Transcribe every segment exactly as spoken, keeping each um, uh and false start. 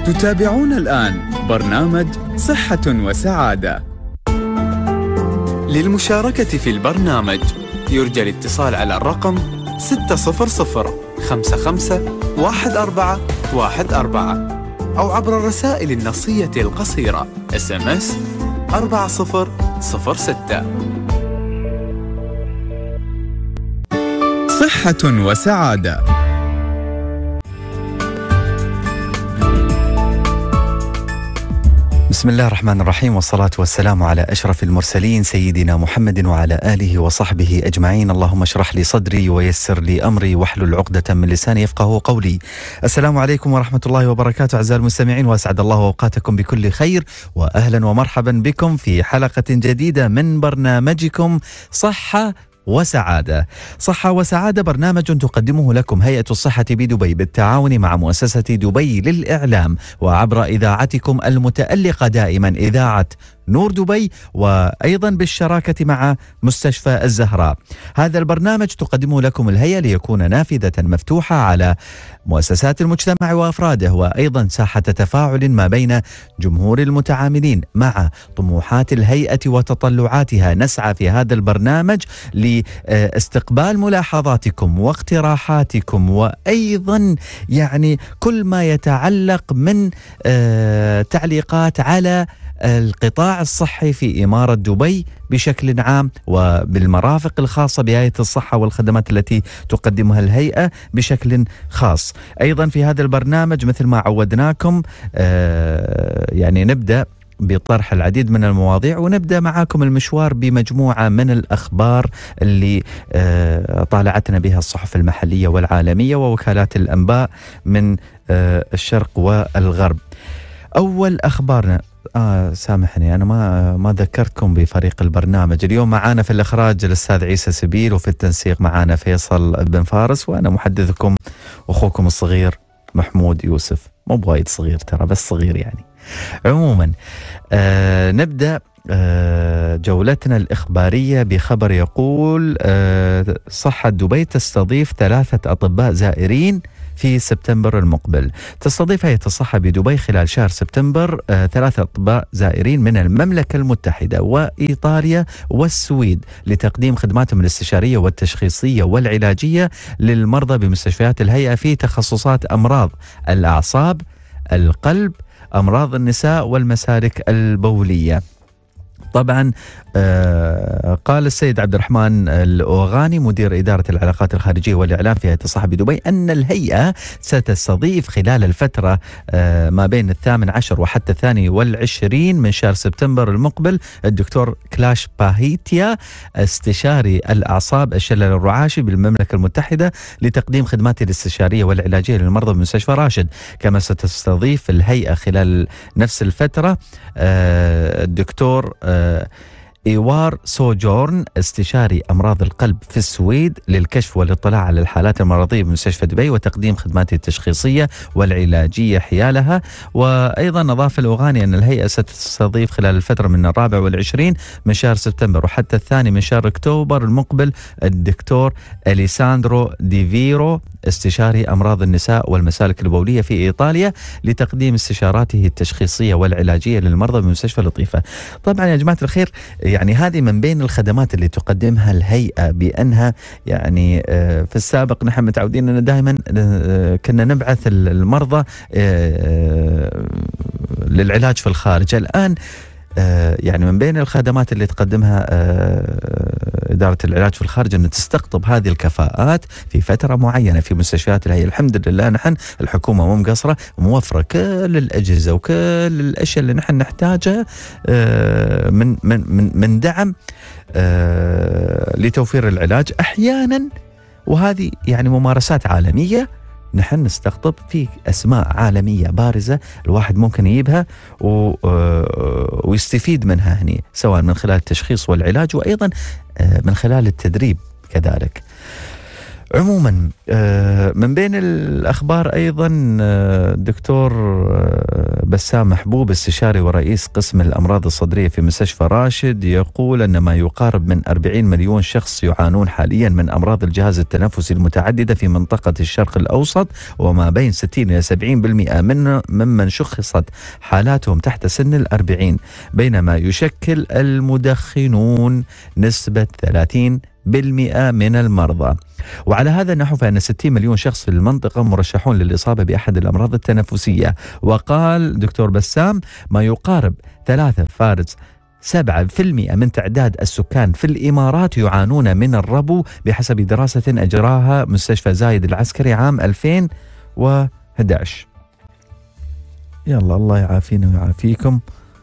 تتابعون الآن برنامج صحة وسعادة. للمشاركة في البرنامج يرجى الاتصال على الرقم ستة صفر صفر خمسة خمسة واحد أربعة واحد أربعة أو عبر الرسائل النصية القصيرة إس إم إس أربعة صفر صفر ستة. صحة وسعادة. بسم الله الرحمن الرحيم، والصلاة والسلام على أشرف المرسلين سيدنا محمد وعلى آله وصحبه أجمعين. اللهم اشرح لي صدري ويسر لي أمري واحلل عقدة من لساني يفقه قولي. السلام عليكم ورحمة الله وبركاته أعزائي المستمعين، وأسعد الله أوقاتكم بكل خير، وأهلا ومرحبا بكم في حلقة جديدة من برنامجكم صحة وسعادة. صحة وسعادة برنامج تقدمه لكم هيئة الصحة بدبي بالتعاون مع مؤسسة دبي للإعلام، وعبر إذاعتكم المتألقة دائما إذاعة نور دبي، وأيضا بالشراكة مع مستشفى الزهراء. هذا البرنامج تقدمه لكم الهيئة ليكون نافذة مفتوحة على مؤسسات المجتمع وأفراده، وأيضا ساحة تفاعل ما بين جمهور المتعاملين مع طموحات الهيئة وتطلعاتها. نسعى في هذا البرنامج لاستقبال ملاحظاتكم واقتراحاتكم، وأيضا يعني كل ما يتعلق من تعليقات على القطاع الصحي في إمارة دبي بشكل عام، وبالمرافق الخاصة بهيئة الصحة والخدمات التي تقدمها الهيئة بشكل خاص. أيضا في هذا البرنامج مثل ما عودناكم يعني نبدأ بطرح العديد من المواضيع، ونبدأ معاكم المشوار بمجموعة من الأخبار اللي طالعتنا بها الصحف المحلية والعالمية ووكالات الأنباء من الشرق والغرب. أول أخبارنا، آه سامحني أنا ما ما ذكرتكم بفريق البرنامج. اليوم معانا في الإخراج الأستاذ عيسى سبيل، وفي التنسيق معانا فيصل بن فارس، وأنا محدثكم أخوكم الصغير محمود يوسف. مو بوايد صغير ترى، بس صغير يعني. عموما آه نبدأ آه جولتنا الإخبارية بخبر يقول آه صحة دبي تستضيف ثلاثة أطباء زائرين في سبتمبر المقبل. تستضيف هيئة الصحة بدبي خلال شهر سبتمبر آه ثلاثة أطباء زائرين من المملكة المتحدة وإيطاليا والسويد لتقديم خدماتهم الاستشارية والتشخيصية والعلاجية للمرضى بمستشفيات الهيئة في تخصصات أمراض الأعصاب، القلب، أمراض النساء والمسالك البولية. طبعا آه قال السيد عبد الرحمن الأوغاني مدير إدارة العلاقات الخارجية والإعلام في هيئة الصحة بدبي أن الهيئة ستستضيف خلال الفترة آه ما بين الثامن عشر وحتى الثاني والعشرين من شهر سبتمبر المقبل الدكتور كلاش باهيتيا استشاري الأعصاب الشلل الرعاشي بالمملكة المتحدة لتقديم خدمات الاستشارية والعلاجية للمرضى بمستشفى راشد. كما ستستضيف الهيئة خلال نفس الفترة آه الدكتور آه إيوار سوجورن استشاري أمراض القلب في السويد للكشف والاطلاع على الحالات المرضية بمستشفى دبي وتقديم خدمات التشخيصية والعلاجية حيالها. وأيضا أضاف الأوغاني أن الهيئة ستستضيف خلال الفترة من الرابع والعشرين من شهر سبتمبر وحتى الثاني من شهر أكتوبر المقبل الدكتور أليساندرو ديفيرو استشاري أمراض النساء والمسالك البولية في إيطاليا لتقديم استشاراته التشخيصية والعلاجية للمرضى بمستشفى لطيفة. طبعا يا جماعة الخير يعني هذه من بين الخدمات اللي تقدمها الهيئة، بأنها يعني في السابق نحن متعودين أن دائما كنا نبعث المرضى للعلاج في الخارج. الآن يعني من بين الخدمات اللي تقدمها إدارة العلاج في الخارج أن تستقطب هذه الكفاءات في فترة معينة في مستشفيات الهيئة. الحمد لله نحن الحكومة مو مقصرة، موفرة كل الأجهزة وكل الأشياء اللي نحن نحتاجها من من من دعم لتوفير العلاج. أحيانا وهذه يعني ممارسات عالمية نحن نستقطب في أسماء عالمية بارزة الواحد ممكن يجيبها ويستفيد منها هني، سواء من خلال التشخيص والعلاج وأيضا من خلال التدريب كذلك. عموما من بين الأخبار أيضا الدكتور بسام محبوب استشاري ورئيس قسم الأمراض الصدرية في مستشفى راشد يقول أن ما يقارب من أربعين مليون شخص يعانون حاليا من أمراض الجهاز التنفسي المتعددة في منطقة الشرق الأوسط، وما بين ستين إلى سبعين بالمئة من ممن شخصت حالاتهم تحت سن الأربعين، بينما يشكل المدخنون نسبة ثلاثين بالمئة من المرضى. وعلى هذا النحو فإن ستين مليون شخص في المنطقة مرشحون للإصابة بأحد الأمراض التنفسية. وقال دكتور بسام ما يقارب ثلاثة فارس سبعة في المئة من تعداد السكان في الإمارات يعانون من الربو بحسب دراسة أجراها مستشفى زايد العسكري عام ألفين وأحد عشر. يلا الله يعافينا ويعافيكم.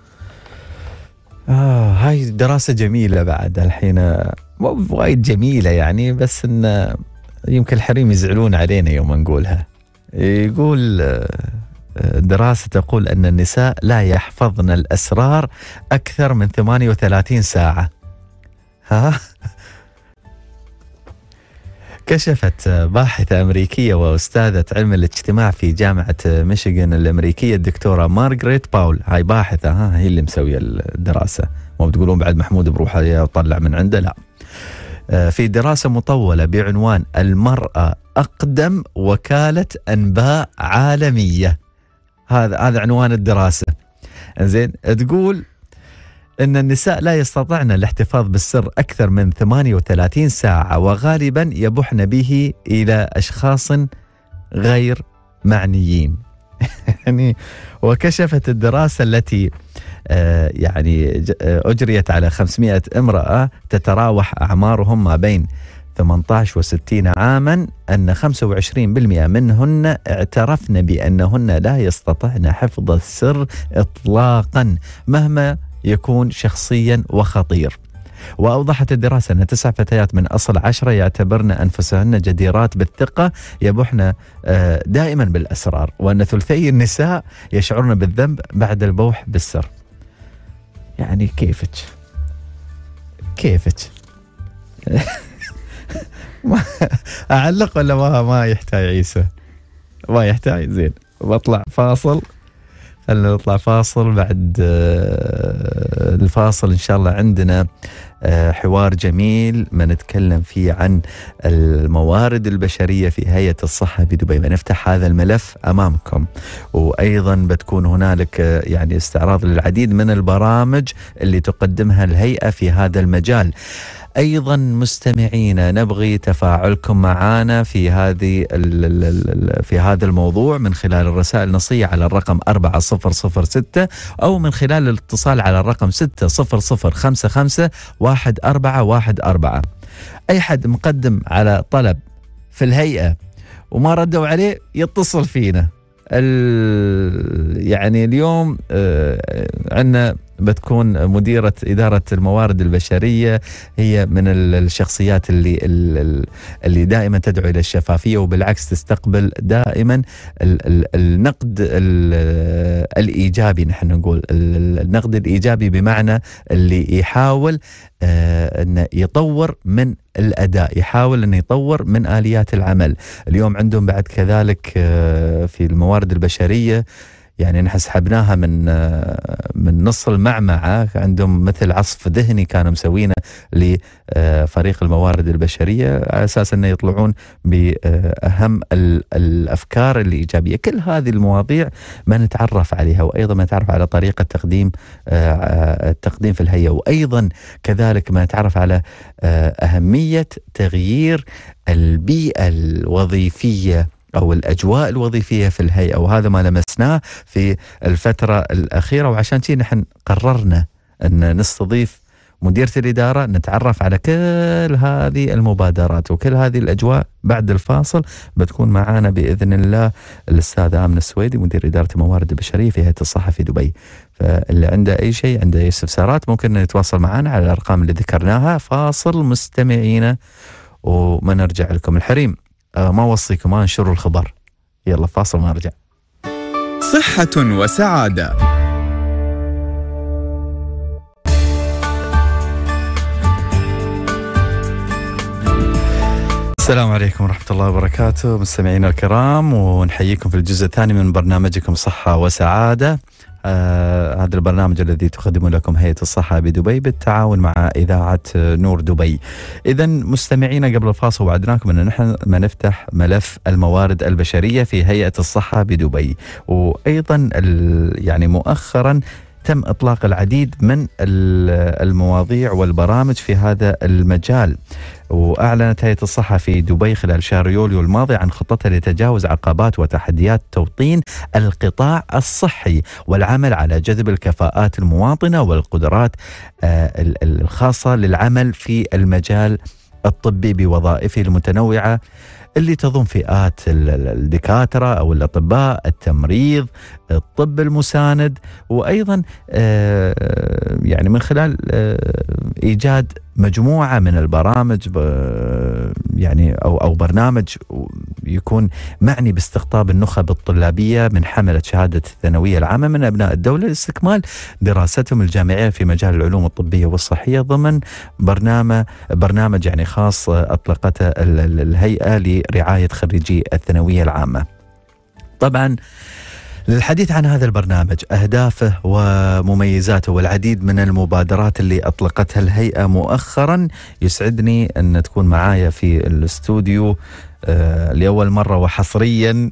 آه هاي دراسة جميلة بعد الحين، وايد جميلة يعني، بس إن يمكن الحريم يزعلون علينا يوم نقولها. يقول دراسة تقول أن النساء لا يحفظن الأسرار أكثر من ثمانية وثلاثين ساعة. ها كشفت باحثة أمريكية وأستاذة علم الاجتماع في جامعة ميشيغان الأمريكية الدكتورة مارغريت باول، هاي باحثة ها هي اللي مسوية الدراسة، ما بتقولون بعد محمود بروحه يطلع من عنده، لا، في دراسة مطولة بعنوان المرأة أقدم وكالة أنباء عالمية. هذا هذا عنوان الدراسة. زين، تقول أن النساء لا يستطعن الاحتفاظ بالسر أكثر من ثمانية وثلاثين ساعة، وغالبا يبحن به إلى أشخاص غير معنيين. يعني وكشفت الدراسة التي آه يعني أجريت على خمسمئة امرأة تتراوح أعمارهم ما بين ثمانية عشر وستين عاما أن خمسة وعشرين بالمئة منهن اعترفن بأنهن لا يستطعن حفظ السر إطلاقا مهما يكون شخصيا وخطير. وأوضحت الدراسة أن تسع فتيات من أصل عشرة يعتبرن أنفسهن جديرات بالثقة يبحن دائما بالأسرار، وأن ثلثي النساء يشعرن بالذنب بعد البوح بالسر. يعني كيفك كيفك أعلق ولا ما ما يحتاج عيسى؟ ما يحتاج. زين، بطلع فاصل، خلينا نطلع فاصل. بعد الفاصل إن شاء الله عندنا حوار جميل ما نتكلم فيه عن الموارد البشرية في هيئة الصحة بدبي، بنفتح هذا الملف أمامكم. وأيضا بتكون هنالك يعني استعراض للعديد من البرامج اللي تقدمها الهيئة في هذا المجال. أيضا مستمعينا نبغي تفاعلكم معنا في هذه في هذا الموضوع من خلال الرسائل النصية على الرقم أربعة صفر صفر ستة أو من خلال الاتصال على الرقم ستة صفر صفر خمسة خمسة واحد أربعة واحد أربعة. أي حد مقدم على طلب في الهيئة وما ردوا عليه يتصل فينا. يعني اليوم عندنا بتكون مديرة إدارة الموارد البشرية، هي من الشخصيات اللي اللي دائما تدعو إلى الشفافية، وبالعكس تستقبل دائما النقد الإيجابي. نحن نقول النقد الإيجابي بمعنى اللي يحاول أن يطور من الأداء، يحاول أن يطور من آليات العمل. اليوم عندهم بعد كذلك في الموارد البشرية يعني نحن سحبناها من من نص المعمعة، عندهم مثل عصف ذهني كانوا مسوينه لفريق الموارد البشرية على أساس أنه يطلعون بأهم الأفكار اللي إيجابية. كل هذه المواضيع ما نتعرف عليها، وأيضا ما نتعرف على طريقة تقديم التقديم في الهيئة، وأيضا كذلك ما نتعرف على أهمية تغيير البيئة الوظيفية أو الأجواء الوظيفية في الهيئة، وهذا ما لمسناه في الفترة الأخيرة. وعشان شيء نحن قررنا أن نستضيف مديرة الإدارة نتعرف على كل هذه المبادرات وكل هذه الأجواء. بعد الفاصل بتكون معانا بإذن الله الأستاذ آمنة السويدي مدير إدارة الموارد البشرية في هيئة الصحة في دبي. فاللي عنده أي شيء، عنده أي استفسارات، ممكن يتواصل معنا على الأرقام اللي ذكرناها. فاصل مستمعينا وما نرجع لكم. الحريم ما وصيكم ما انشروا الخبر. يلا فاصل ما نرجع. صحة وسعادة. السلام عليكم ورحمة الله وبركاته مستمعينا الكرام، ونحييكم في الجزء الثاني من برنامجكم صحة وسعادة. آه هذا البرنامج الذي تقدم لكم هيئة الصحة بدبي بالتعاون مع إذاعة نور دبي. إذا مستمعينا، قبل الفاصل وعدناكم أن نحن ما نفتح ملف الموارد البشرية في هيئة الصحة بدبي، وأيضا يعني مؤخرا تم إطلاق العديد من المواضيع والبرامج في هذا المجال. وأعلنت هيئة الصحة في دبي خلال شهر يوليو الماضي عن خطتها لتجاوز عقبات وتحديات توطين القطاع الصحي والعمل على جذب الكفاءات المواطنة والقدرات الخاصة للعمل في المجال الطبي بوظائفه المتنوعة اللي تضم فئات الدكاترة أو الأطباء، التمريض، الطب المساند، وأيضا يعني من خلال إيجاد مجموعة من البرامج يعني أو أو برنامج يكون معني باستقطاب النخب الطلابية من حملة شهادة الثانوية العامة من أبناء الدولة لاستكمال دراستهم الجامعية في مجال العلوم الطبية والصحية ضمن برنامج برنامج يعني خاص أطلقته الهيئة لرعاية خريجي الثانوية العامة. طبعا للحديث عن هذا البرنامج، أهدافه ومميزاته والعديد من المبادرات اللي أطلقتها الهيئة مؤخرا، يسعدني أن تكون معايا في الاستوديو آه لأول مرة وحصريا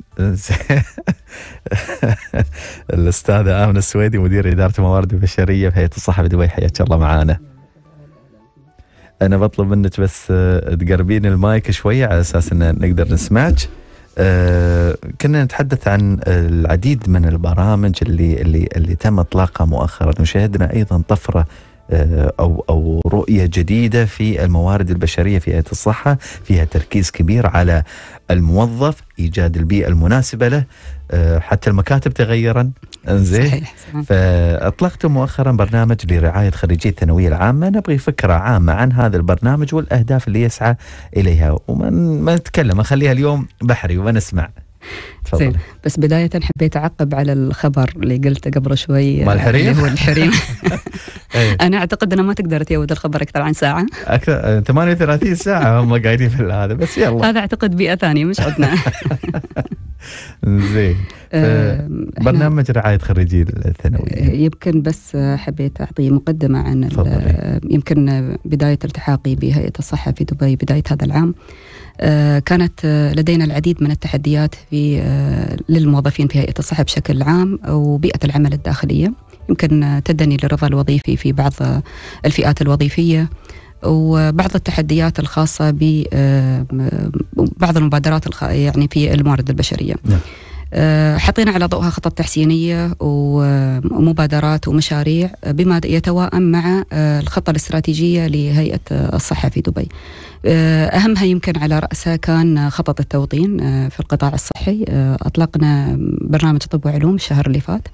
الأستاذة آمنة السويدي، مدير إدارة الموارد البشرية في هيئة الصحة بدبي. حياك الله معانا. أنا بطلب منك بس تقربين المايك شوية على أساس أن نقدر نسمعك. آه كنا نتحدث عن العديد من البرامج اللي اللي اللي تم اطلاقها مؤخرا، وشاهدنا ايضا طفره آه او او رؤيه جديده في الموارد البشريه في هيئه الصحه، فيها تركيز كبير على الموظف، ايجاد البيئه المناسبه له، آه حتى المكاتب تغيرا. انزين، فاطلقتم مؤخرا برنامج لرعايه خريجي الثانويه العامه. نبغي فكره عامه عن هذا البرنامج والاهداف اللي يسعى اليها، وما ما نتكلم، اخليها اليوم بحري وما نسمع. زين، بس بدايه حبيت اعقب على الخبر اللي قلته قبل شوي، مال الحريم. اللي هو الحريم. انا اعتقد انه ما تقدر تجود الخبر اكثر عن ساعه، اكثر ثمانية وثلاثين ساعه هم قاعدين في هذا، بس يلا هذا اعتقد بيئه ثانيه مش عندنا. زين، برنامج رعاية خريجي الثانوية. يمكن بس حبيت أعطي مقدمة عن يمكن بداية التحاقي بهيئة الصحة في دبي بداية هذا العام. كانت لدينا العديد من التحديات في للموظفين في هيئة الصحة بشكل عام وبيئة العمل الداخلية، يمكن تدني للرضا الوظيفي في بعض الفئات الوظيفية، وبعض التحديات الخاصة ببعض المبادرات يعني في الموارد البشرية. نعم. حطينا على ضوءها خطط تحسينية ومبادرات ومشاريع بما يتوائم مع الخطة الاستراتيجية لهيئة الصحة في دبي. أهمها يمكن على رأسها كان خطط التوطين في القطاع الصحي. أطلقنا برنامج طب وعلوم الشهر اللي فات.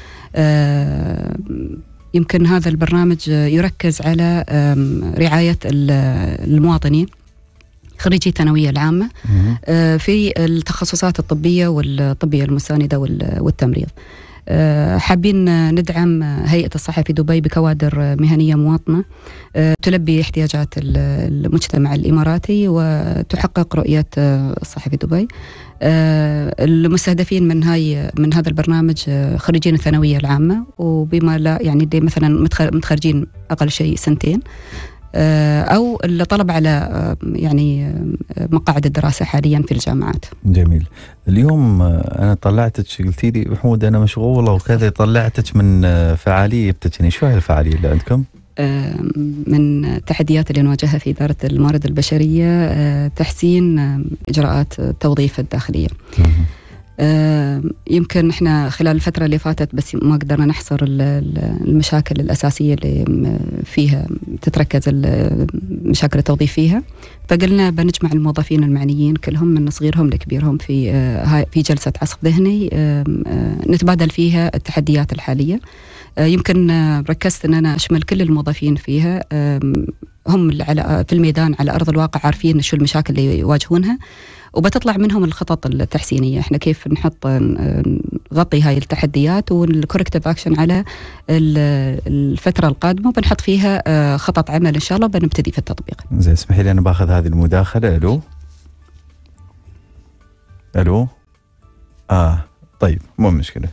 يمكن هذا البرنامج يركز على رعاية المواطنين خريجي الثانوية العامة في التخصصات الطبية والطبية المساندة والتمريض. حابين ندعم هيئة الصحة في دبي بكوادر مهنية مواطنة تلبي احتياجات المجتمع الإماراتي وتحقق رؤية الصحة في دبي. المستهدفين من هاي من هذا البرنامج خريجين الثانوية العامة، وبما لا يعني اللي مثلا متخرجين أقل شيء سنتين، أو اللي طلب على يعني مقاعد الدراسة حاليا في الجامعات. جميل. اليوم أنا طلعتك، قلتي لي محمود أنا مشغولة وكذا، طلعتك من فعالية بتجني. شو هي الفعالية اللي عندكم؟ من التحديات اللي نواجهها في إدارة الموارد البشرية تحسين إجراءات التوظيف الداخلية. آه يمكن احنا خلال الفترة اللي فاتت بس ما قدرنا نحصر المشاكل الأساسية اللي فيها تتركز مشاكل التوظيف فيها، فقلنا بنجمع الموظفين المعنيين كلهم من صغيرهم لكبيرهم في آه في جلسة عصف ذهني آه آه نتبادل فيها التحديات الحالية. آه يمكن آه ركزت ان انا اشمل كل الموظفين فيها، آه هم على في الميدان على أرض الواقع عارفين شو المشاكل اللي يواجهونها، وبتطلع منهم الخطط التحسينية. احنا كيف نحط نغطي هاي التحديات والكوركتيف اكشن على الفترة القادمة، وبنحط فيها خطط عمل ان شاء الله بنبتدي في التطبيق. زين، اسمحي لي انا باخذ هذه المداخلة. الو الو اه طيب مو مشكله.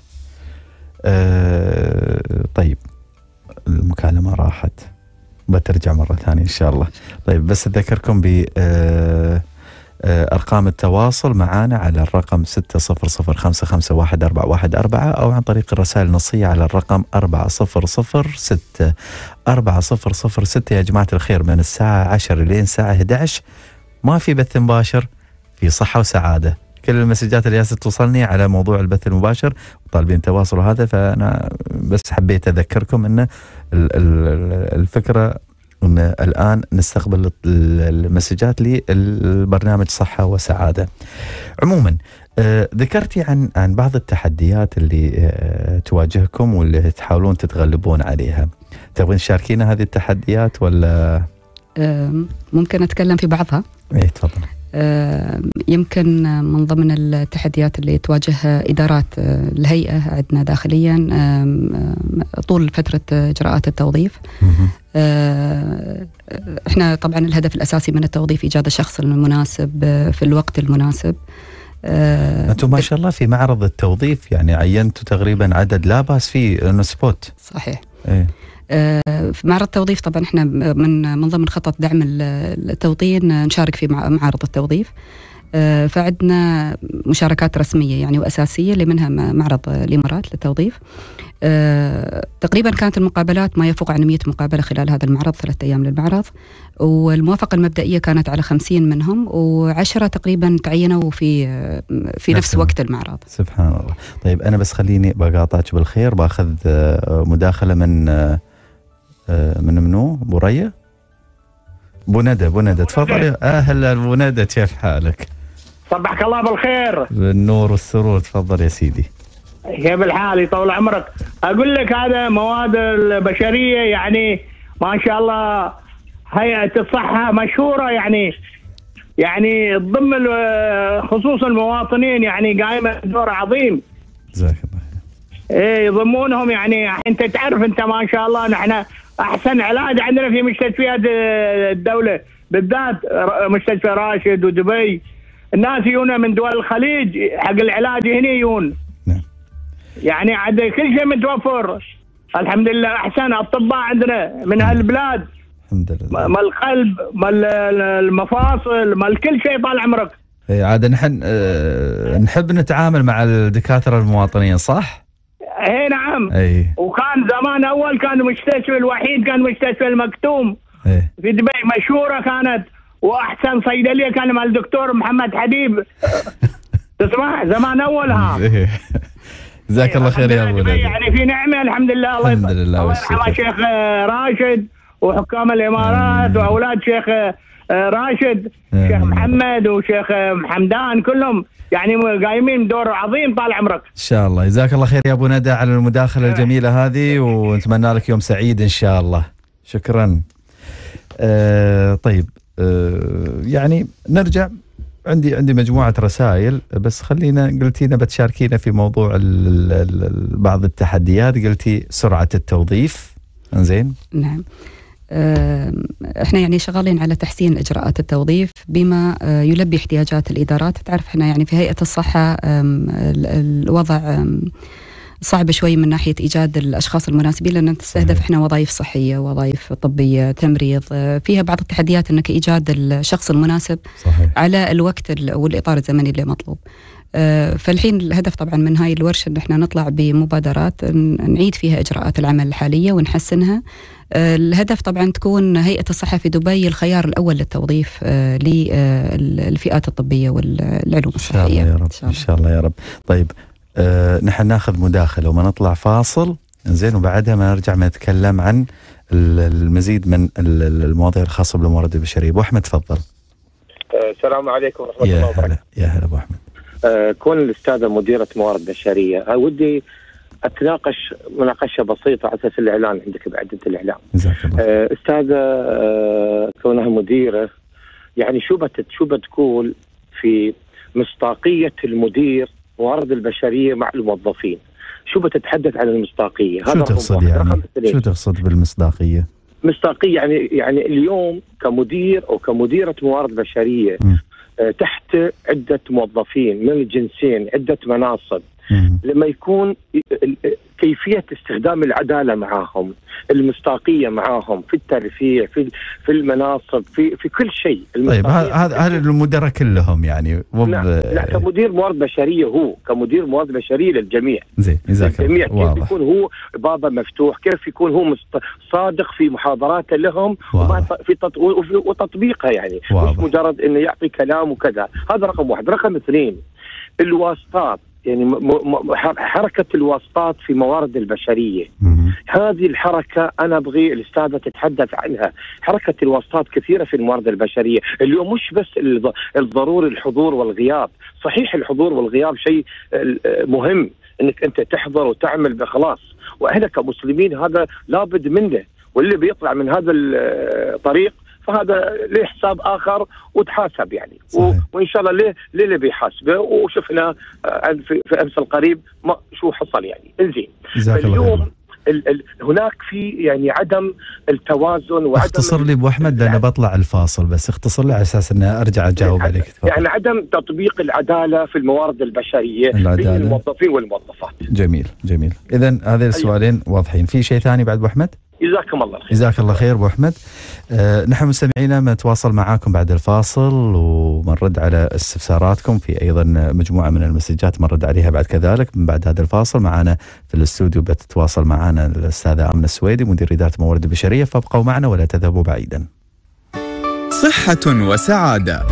آه طيب المكالمه راحت بترجع مره ثانيه ان شاء الله. طيب بس اذكركم ب آه أرقام التواصل معنا على الرقم ستة صفر صفر خمسة خمسة واحد أربعة واحد أربعة أو عن طريق الرسائل النصية على الرقم أربعة صفر صفر ستة أربعة صفر صفر ستة. يا جماعة الخير من الساعة عشرة لين الساعة إحدى عشر ما في بث مباشر، في صحة وسعادة. كل المسجات اللي جالسة توصلني على موضوع البث المباشر وطالبين تواصل هذا، فأنا بس حبيت أذكركم أن الفكرة أن الآن نستقبل المسجات للبرنامج صحة وسعادة. عموما آه ذكرتي عن عن بعض التحديات اللي آه تواجهكم واللي تحاولون تتغلبون عليها. تبغين تشاركينا هذه التحديات ولا؟ آه ممكن أتكلم في بعضها. إيه تفضل. آه يمكن من ضمن التحديات اللي تواجه إدارات آه الهيئة عندنا داخليا آه طول فترة إجراءات التوظيف. آه احنا طبعا الهدف الأساسي من التوظيف إيجاد الشخص المناسب في الوقت المناسب. آه أنتم ما شاء الله في معرض التوظيف يعني عينتوا تقريبا عدد لا بأس فيه انه سبوت. صحيح. إيه؟ آه في معرض التوظيف طبعا احنا من من ضمن خطط دعم التوطين نشارك في معارض التوظيف. آه فعندنا مشاركات رسمية يعني وأساسية اللي منها معرض الإمارات للتوظيف. آه تقريبا كانت المقابلات ما يفوق عن مئة مقابلة خلال هذا المعرض، ثلاثة أيام للمعرض، والموافقة المبدئية كانت على خمسين منهم، وعشرة تقريبا تعينوا في في نفس وقت المعرض. سبحان الله. طيب أنا بس خليني بقاطعك بالخير، باخذ مداخلة من من منو؟ بورية؟ بوندة بوندة تفضلي. أهلا أبو ندى، كيف حالك؟ صبحك الله بالخير. بالنور والسرور، تفضل يا سيدي. كيف الحال؟ يطول عمرك. اقول لك هذا مواد البشريه يعني ما شاء الله هيئه الصحه مشهوره يعني يعني تضم خصوصا المواطنين يعني قايمه دور عظيم. جزاك الله. ايه يضمونهم يعني انت تعرف انت ما شاء الله نحن احسن علاج عندنا في مستشفيات الدوله بالذات مستشفى راشد ودبي. الناس يجون من دول الخليج حق العلاج هنا يجون. يعني عاد كل شيء متوفر الحمد لله. احسن اطباء عندنا من هالبلاد الحمد لله، مال القلب مال المفاصل مال كل شيء طال عمرك. اي عاد نحن أه نحب نتعامل مع الدكاتره المواطنين صح؟ اي نعم. اي وكان زمان اول كان المستشفى الوحيد كان مستشفى المكتوم. اي في دبي مشهوره كانت، واحسن صيدليه كان مع الدكتور محمد حبيب. تسمع زمان اول ها. جزاك الله خير يا ابو ندى. يعني في نعمه الحمد لله. الله الحمد لله الله يرحمه شيخ راشد وحكام الامارات واولاد شيخ راشد، شيخ محمد وشيخ حمدان كلهم يعني قايمين دور عظيم طال عمرك. ان شاء الله. جزاك الله خير يا ابو ندى على المداخله الجميله هذه، ونتمنى لك يوم سعيد ان شاء الله. شكرا. آه طيب آه يعني نرجع، عندي عندي مجموعة رسائل، بس خلينا قلتينا بتشاركينا في موضوع ال ال بعض التحديات. قلتي سرعة التوظيف. انزين. نعم. احنا يعني شغالين على تحسين اجراءات التوظيف بما يلبي احتياجات الادارات. تعرف احنا يعني في هيئة الصحة الوضع صعب شوي من ناحية إيجاد الأشخاص المناسبين، لأن تستهدف إحنا وظائف صحية، وظائف طبية، تمريض، فيها بعض التحديات أنك إيجاد الشخص المناسب صحيح. على الوقت والإطار الزمني اللي مطلوب. فالحين الهدف طبعا من هاي الورشة أن احنا نطلع بمبادرات نعيد فيها إجراءات العمل الحالية ونحسنها. الهدف طبعا تكون هيئة الصحة في دبي الخيار الأول للتوظيف للفئات الطبية والعلوم الصحية. إن شاء الله يا رب. إن شاء الله يا رب. طيب أه نحن ناخذ مداخلة وما نطلع فاصل زين، وبعدها ما نرجع ما نتكلم عن المزيد من المواضيع الخاصة بالموارد البشرية. أبو أحمد تفضل. السلام عليكم ورحمة الله وبركاته. يا هلا أبو أحمد. أه كون الأستاذة مديرة موارد بشرية، ودي أتناقش مناقشة بسيطة على أساس الإعلان عندك بعدة الإعلام. أه أستاذة أه كونها مديرة، يعني شو بت شو بتقول في مصداقية المدير موارد البشرية مع الموظفين؟ شو بتتحدث عن المصداقية؟ شو تقصد يعني؟ شو تقصد بالمصداقية؟ مصداقية يعني يعني اليوم كمدير أو كمديرة موارد بشرية م. تحت عدة موظفين من الجنسين، عدة مناصب، لما يكون كيفية استخدام العدالة معاهم، المصداقية معاهم في الترفيع، في في المناصب، في في كل شيء. طيب هذا هذا المدراء كلهم يعني لا, لا كمدير موارد بشرية، هو كمدير موارد بشرية للجميع. زين جزاك الله. الجميع كيف يكون هو بابا مفتوح، كيف يكون هو صادق في محاضراته لهم في وتطبيقها، يعني واضح. مش مجرد انه يعطي كلام وكذا. هذا رقم واحد. رقم اثنين، الواسطات، يعني حركة الواسطات في موارد البشرية. هذه الحركة أنا أبغي الأستاذة تتحدث عنها. حركة الواسطات كثيرة في الموارد البشرية اليوم، مش بس الضروري الحضور والغياب. صحيح الحضور والغياب شيء مهم، أنك أنت تحضر وتعمل بخلاص، وإحنا كمسلمين هذا لابد منه، واللي بيطلع من هذا الطريق فهذا له حساب آخر وتحاسب يعني. و... وإن شاء الله ليه ليه اللي بيحاسبه، وشفنا في في أمس القريب ما شو حصل يعني. إنزين اليوم ال... ال... هناك في يعني عدم التوازن وعدم. اختصر لي أبو أحمد لأن بطلع الفاصل، بس اختصر لي على أساس أن أرجع أجاوب يعني عليك. يعني عدم تطبيق العدالة في الموارد البشرية بين الموظفين والموظفات. جميل جميل. إذن هذه السؤالين أيوة. واضحين. في شيء ثاني بعد أبو أحمد؟ جزاكم الله خير. جزاك الله خير أبو أحمد. أه نحن مستمعينا بنتواصل معاكم بعد الفاصل ومنرد على استفساراتكم. في أيضا مجموعة من المسجات منرد عليها بعد كذلك. من بعد هذا الفاصل معنا في الاستوديو بتتواصل معنا الأستاذة آمنة السويدي مدير إدارة الموارد البشرية، فابقوا معنا ولا تذهبوا بعيدا. صحة وسعادة.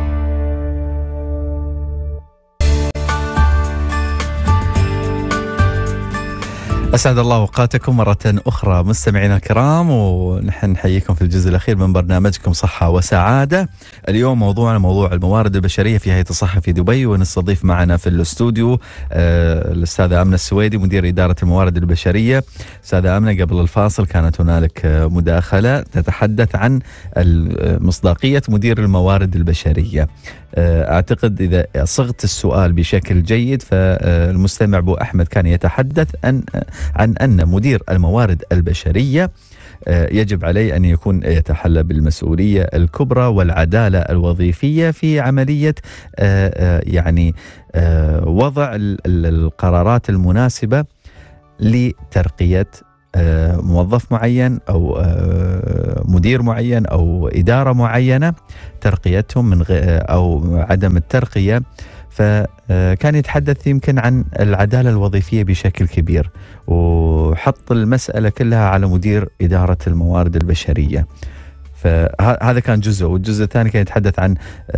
أسعد الله أوقاتكم مرة أخرى مستمعينا الكرام، ونحن نحييكم في الجزء الأخير من برنامجكم صحة وسعادة. اليوم موضوعنا موضوع الموارد البشرية في هيئة الصحة في دبي، ونستضيف معنا في الاستوديو آه الأستاذة آمنة السويدي مدير إدارة الموارد البشرية. أستاذة آمنة، قبل الفاصل كانت هنالك مداخلة تتحدث عن مصداقية مدير الموارد البشرية. أعتقد إذا صغت السؤال بشكل جيد فالمستمع أبو أحمد كان يتحدث عن عن أن مدير الموارد البشرية يجب عليه أن يكون يتحلى بالمسؤولية الكبرى والعدالة الوظيفية في عملية يعني وضع القرارات المناسبة لترقية موظف معين أو مدير معين أو إدارة معينة، ترقيتهم من أو عدم الترقية. فكان يتحدث يمكن عن العدالة الوظيفية بشكل كبير، وحط المسألة كلها على مدير إدارة الموارد البشرية. فهذا كان جزء، والجزء الثاني كان يتحدث عن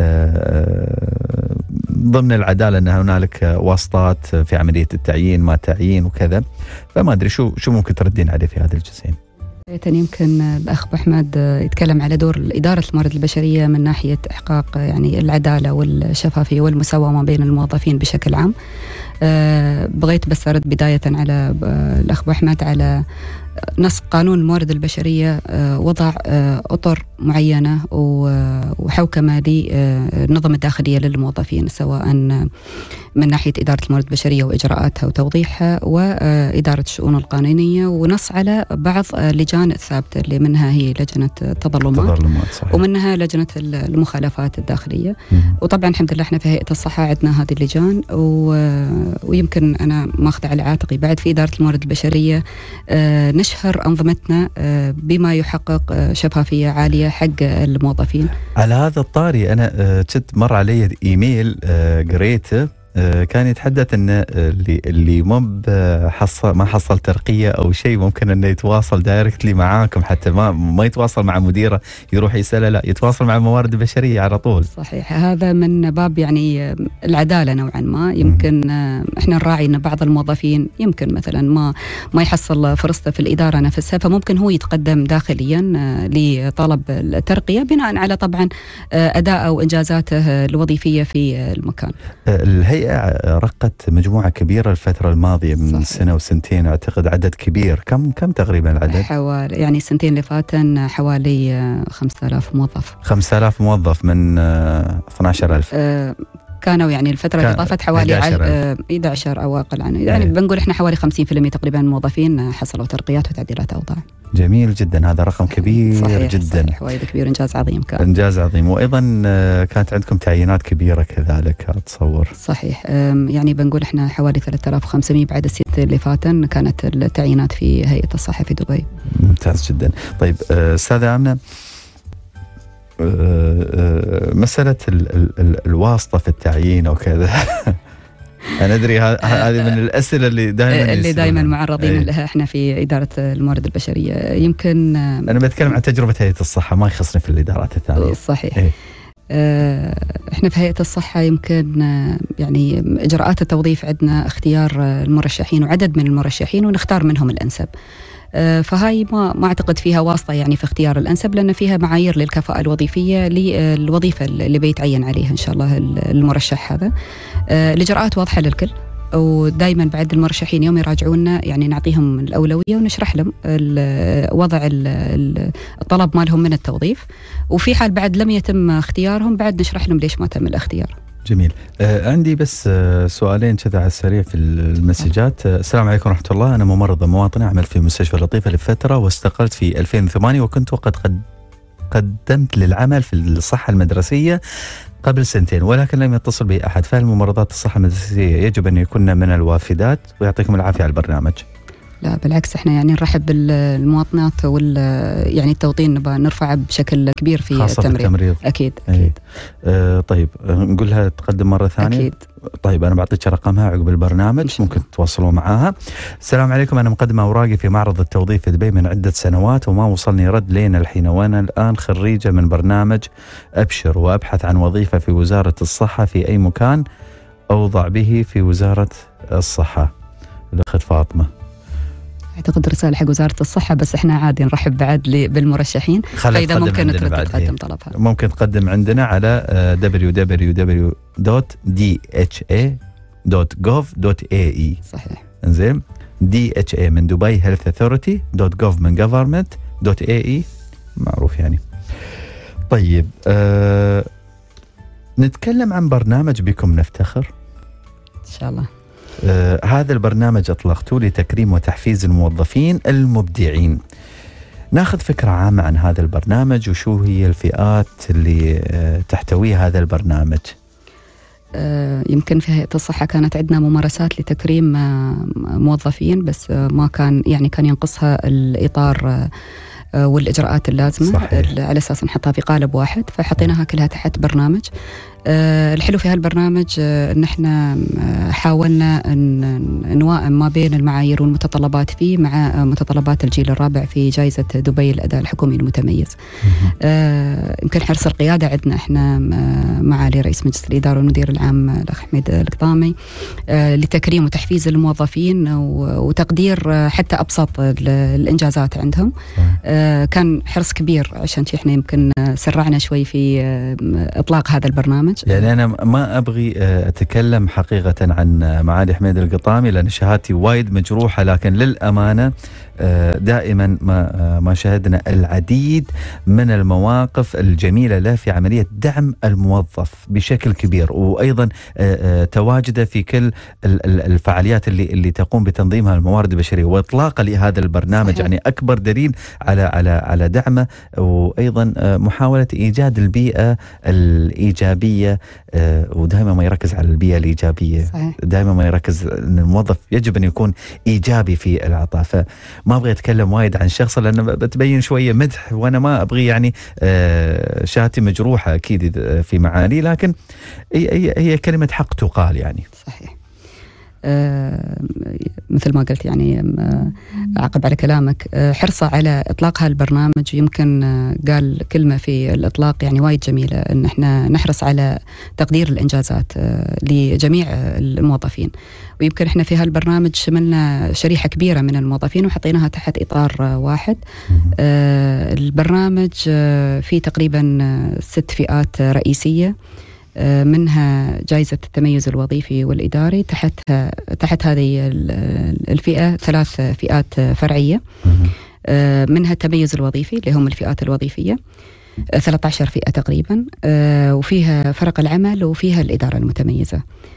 ضمن العدالة أن هنالك واسطات في عملية التعيين ما تعيين وكذا. فما أدري شو شو ممكن تردين عليه في هذه الجزئين. يمكن الأخ أبو أحمد يتكلم على دور إدارة الموارد البشرية من ناحية إحقاق يعني العدالة والشفافية والمساواة ما بين الموظفين بشكل عام. أه بغيت بس أرد بداية على الأخ أبو أحمد على نص قانون الموارد البشرية وضع أطر معينة وحوكمة للنظم الداخلية للموظفين، سواء من ناحية إدارة الموارد البشرية وإجراءاتها وتوضيحها وإدارة الشؤون القانونية، ونص على بعض اللجان الثابتة اللي منها هي لجنة التظلمات ومنها لجنة المخالفات الداخلية. وطبعا الحمد لله احنا في هيئة الصحة عندنا هذه اللجان، ويمكن أنا ماخذة على عاتقي بعد في إدارة الموارد البشرية نشهر أنظمتنا بما يحقق شفافية عالية حق الموظفين. على هذا الطاري أنا كنت مر علي إيميل قريته كان يتحدث ان اللي اللي ما حصل ما حصل ترقيه او شيء ممكن انه يتواصل دايركتلي معاكم، حتى ما ما يتواصل مع مديره يروح يساله، لا يتواصل مع الموارد البشريه على طول. صحيح، هذا من باب يعني العداله نوعا ما. يمكن احنا نراعي ان بعض الموظفين يمكن مثلا ما ما يحصل فرصته في الاداره نفسها، فممكن هو يتقدم داخليا لطلب الترقيه بناء على طبعا اداءه وانجازاته الوظيفيه في المكان. الهيئة رقت مجموعة كبيرة الفترة الماضية من صحيح. سنة وسنتين أعتقد، عدد كبير. كم كم تقريبا العدد؟ حوالي يعني السنتين اللي فاتن حوالي خمسة آلاف موظف. خمسة آلاف موظف من اثني عشر ألف. أه كانوا يعني الفترة اللي طافت حوالي إحدى عشر أو أقل عنه، يعني أيه. بنقول إحنا حوالي خمسين بالمئة تقريبا من الموظفين حصلوا ترقيات وتعديلات أوضاع. جميل جدا، هذا رقم كبير صحيح جدا. صحيح، وايد كبير، إنجاز عظيم كان. إنجاز عظيم. وأيضا كانت عندكم تعيينات كبيرة كذلك أتصور. صحيح، يعني بنقول إحنا حوالي ثلاثة آلاف وخمسمئة بعد السنة اللي فاتن كانت التعيينات في هيئة الصحة في دبي. ممتاز جدا. طيب أستاذة آمنة، مسألة ال ال ال الواسطة في التعيين وكذا أنا أدري هذه من الأسئلة اللي دائما اللي دائما معرضين أيه. لها إحنا في إدارة الموارد البشرية. يمكن أنا بتكلم عن تجربة هيئة الصحة، ما يخصني في الإدارات الثانية. صحيح. أيه. إحنا في هيئة الصحة يمكن يعني إجراءات التوظيف عندنا اختيار المرشحين وعدد من المرشحين ونختار منهم الأنسب. فهاي ما ما اعتقد فيها واسطه يعني في اختيار الانسب، لان فيها معايير للكفاءه الوظيفيه للوظيفه اللي بيتعين عليها ان شاء الله المرشح هذا. الاجراءات واضحه للكل، ودائما بعد المرشحين يوم يراجعونا يعني نعطيهم الاولويه ونشرح لهم وضع الطلب مالهم من التوظيف، وفي حال بعد لم يتم اختيارهم بعد نشرح لهم ليش ما تم الاختيار. جميل. آه عندي بس آه سؤالين كذا على السريع في المسجات. آه السلام عليكم ورحمة الله. أنا ممرضة مواطنة، أعمل في مستشفى لطيفة لفترة واستقلت في ألفين وثمانية، وكنت وقد قد قدمت للعمل في الصحة المدرسية قبل سنتين، ولكن لم يتصل بي أحد. فهل ممرضات الصحة المدرسية يجب أن يكون من الوافدات؟ ويعطيكم العافية على البرنامج. لا بالعكس، احنا يعني نرحب بالمواطنات وال يعني التوطين نبغى نرفعه بشكل كبير في خاصة التمريض. في التمريض. اكيد اكيد. آه طيب نقولها تقدم مرة ثانية. اكيد. طيب انا بعطيك رقمها عقب البرنامج، ممكن تتواصلوا معاها. السلام عليكم، انا مقدمة اوراقي في معرض التوظيف في دبي من عدة سنوات وما وصلني رد لين الحين، وانا الان خريجة من برنامج ابشر وابحث عن وظيفة في وزارة الصحة في اي مكان اوضع به في وزارة الصحة. الاخت فاطمة. اعتقد رسالة حق وزارة الصحة، بس احنا عادي نرحب بعد بالمرشحين، فإذا ممكن ترد تقدم طلبها. ممكن تقدم عندنا على دبليو دبليو دبليو دوت دي اتش اي دوت جوف دوت اي اي. صحيح. انزين، دي اتش اي من دبي هيلث اثوريتي دوت جوف من جفرمنت دوت اي اي، معروف يعني. طيب آه نتكلم عن برنامج بكم نفتخر ان شاء الله. آه هذا البرنامج أطلقته لتكريم وتحفيز الموظفين المبدعين. ناخذ فكرة عامة عن هذا البرنامج، وشو هي الفئات اللي آه تحتويه هذا البرنامج؟ آه يمكن في هيئة الصحة كانت عندنا ممارسات لتكريم آه موظفين، بس آه ما كان يعني كان ينقصها الإطار آه والإجراءات اللازمة. صحيح. على أساس نحطها في قالب واحد، فحطيناها كلها تحت برنامج. أه الحلو في هالبرنامج أه ان احنا حاولنا ان نوائم ما بين المعايير والمتطلبات فيه مع متطلبات الجيل الرابع في جائزة دبي الأداء الحكومي المتميز. أه يمكن حرص القيادة عندنا احنا معالي رئيس مجلس الإدارة والمدير العام الأخ حميد القطامي أه لتكريم وتحفيز الموظفين وتقدير حتى أبسط الإنجازات عندهم. أه كان حرص كبير، عشان احنا يمكن سرعنا شوي في إطلاق هذا البرنامج. يعني أنا ما أبغي أتكلم حقيقة عن معالي حميد القطامي لأن شهادتي وايد مجروحة، لكن للأمانة دائما ما ما شاهدنا العديد من المواقف الجميلة له في عملية دعم الموظف بشكل كبير، وأيضا تواجده في كل الفعاليات اللي اللي تقوم بتنظيمها الموارد البشرية وإطلاقه لهذا البرنامج. صحيح. يعني أكبر دليل على على على دعمه، وأيضا محاولة إيجاد البيئة الإيجابية، ودائما ما يركز على البيئة الإيجابية. صحيح. دائما ما يركز أن الموظف يجب أن يكون إيجابي في العطاء. فما أبغي أتكلم وايد عن شخص لأنه بتبين شوية مدح، وأنا ما أبغي يعني شهادتي مجروحة أكيد في معاني، لكن هي هي كلمة حق تقال يعني. صحيح. آه مثل ما قلت يعني آه عقب على كلامك، آه حرصة على إطلاق هالبرنامج. يمكن آه قال كلمة في الإطلاق يعني وايد جميلة، إن إحنا نحرص على تقدير الإنجازات آه لجميع آه الموظفين. ويمكن إحنا في هالبرنامج شملنا شريحة كبيرة من الموظفين وحطيناها تحت إطار آه واحد. آه البرنامج آه فيه تقريبا آه ست فئات آه رئيسية، منها جائزة التميز الوظيفي والإداري. تحتها تحت هذه الفئة ثلاث فئات فرعية، منها التميز الوظيفي اللي هم الفئات الوظيفية ثلاثة عشر فئة تقريبا، وفيها فرق العمل وفيها الإدارة المتميزة.